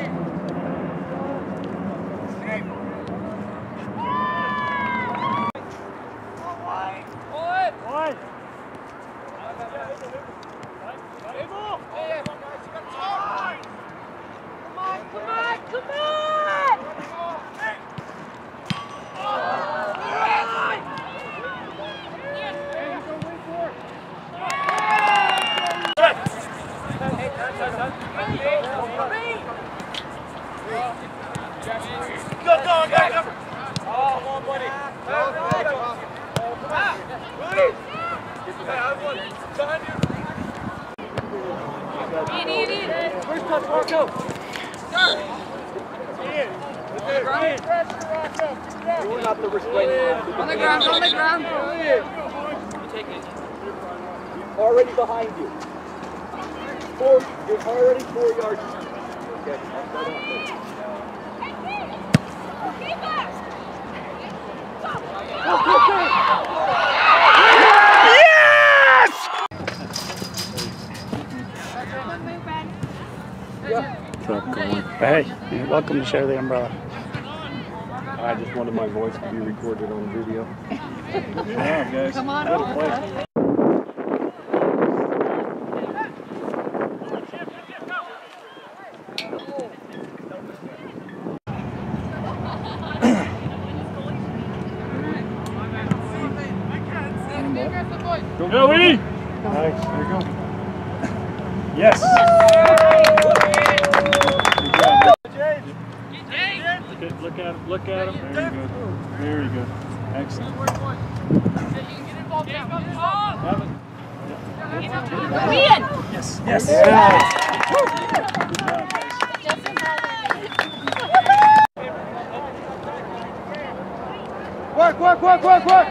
First touch, Marco. You're not the restraint. On the ground, on the ground. You take it. Already behind you. You're already 4 yards. Okay, I'll start off first. What's up, Coen? Hey, you're welcome to share the umbrella. I just wanted my voice to be recorded on video. Yeah, guys. Come on over. Go, Lee! Nice, there you go. Yes! Look at him, look at him. Very good. Very good. Excellent. Yes, yes. Work, work, work, work, work!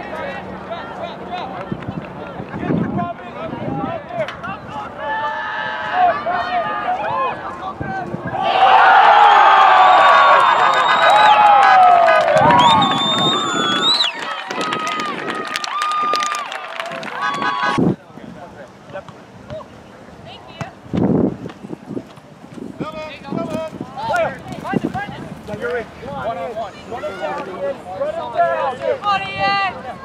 One-on-one.